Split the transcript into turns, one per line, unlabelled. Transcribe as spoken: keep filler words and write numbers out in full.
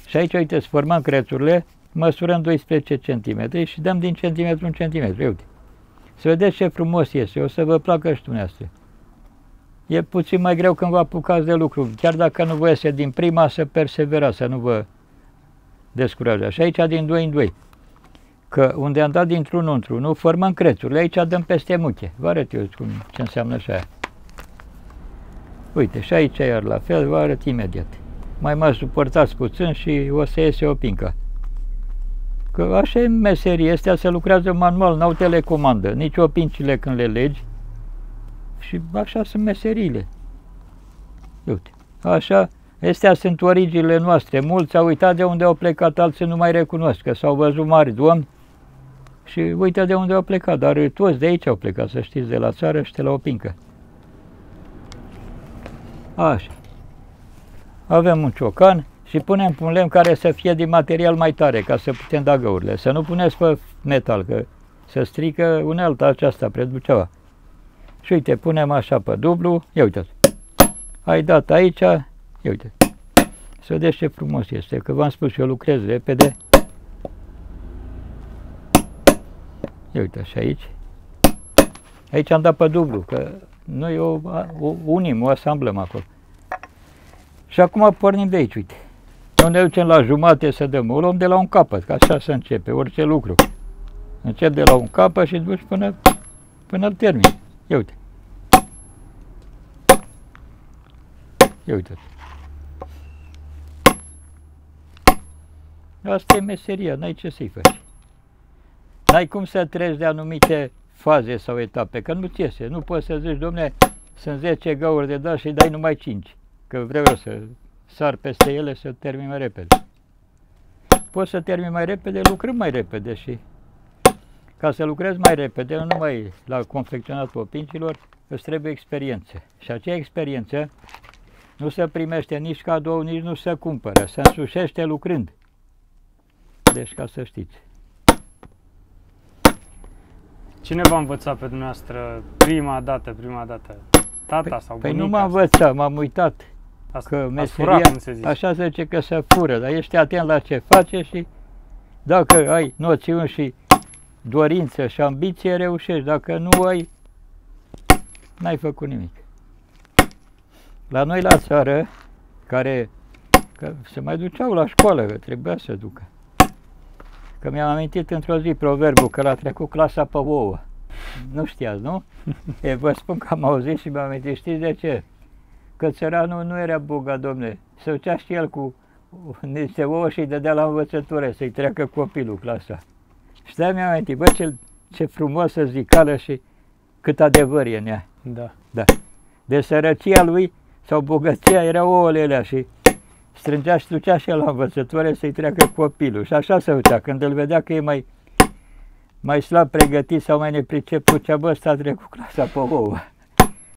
Și aici, uite, formăm crețurile, măsurăm doisprezece centimetri și dăm din centimetru în centimetru. Uite. Să vedeți ce frumos este, o să vă placă și dumneavoastră. E puțin mai greu când vă apucați de lucru, chiar dacă nu vă iese din prima, să perseverați, să nu vă descurajați. Și aici din doi în doi. Că unde am dat dintr-unul într-unul, formăm crețurile, aici dăm peste muche. Vă arăt eu cum, ce înseamnă așa. Uite, și aici iar la fel, vă arăt imediat. Mai mă suportați puțin și o să iese o pincă. Că așa e meserie, astea se lucrează manual, n-au telecomandă, nici opincile când le legi. Și așa sunt meseriile. Uite, așa, astea sunt originile noastre. Mulți au uitat de unde au plecat, alții nu mai recunosc, că s-au văzut mari domni și uite de unde au plecat, dar toți de aici au plecat, să știți, de la țară și de la o pincă. Așa. Avem un ciocan și punem un lemn care să fie din material mai tare, ca să putem da găurile. Să nu puneți pe metal, că se strică unealta aceasta, preduceava. Și uite, punem așa pe dublu, ia uitați. Ai dat aici, ia uite. Să vedeți ce frumos este, că v-am spus, eu lucrez repede. Ia uite, și aici. Aici am dat pe dublu, că noi o, o unim, o asamblăm acolo. Și acum pornim de aici, uite. Nu ne ducem la jumate să dăm, o luăm de la un capăt, că așa se începe orice lucru. Încep de la un capăt și duci până, până îl termin. Ia uite. Ia uite. Asta e meseria, n-ai ce să-i faci. N-ai cum să treci de anumite faze sau etape, că nu-ți iese. Nu poți să zici, dom'le, sunt zece găuri de dat și dai numai cinci, că vreau eu să sar peste ele să termin mai repede. Poți să termin mai repede, lucrăm mai repede și ca să lucrezi mai repede, nu numai la confecționatul opincilor, îți trebuie experiență. Și acea experiență nu se primește nici cadou, nici nu se cumpără, se însușește lucrând. Deci, ca să știți.
Cine v-a învățat pe dumneavoastră prima dată, prima dată? Tata
Păi,
sau bunica?
păi nu m-am învățat, m-am uitat.
Asta,
Că meseria,
furat, cum se zice.
așa se zice că se fură, dar ești atent la ce face și dacă ai noțiuni și dorință și ambiție, reușești. Dacă nu ai, n-ai făcut nimic. La noi la țară, care că se mai duceau la școală, că trebuia să ducă. Că mi-am amintit într-o zi proverbul că l-a trecut clasa pe ouă. Nu știați, nu? E, vă spun că am auzit și mi-am amintit. Știți de ce? Că țăranul nu era bogat, domne. Se ducea și el cu niște ouă și îi dădea la învățătură să-i treacă copilul clasa. Și de-aia mi-am amintit, bă, ce, ce frumoasă zicală și cât adevăr e în ea.
Da.
Da. De sărăcia lui sau bogăția erau ouăle alea și strângea și ducea și el la învățătoare să-i treacă copilul. Și așa se ducea. Când îl vedea că e mai, mai slab pregătit sau mai nepriceput, cea bă, ăsta a trecut clasa pe ouă.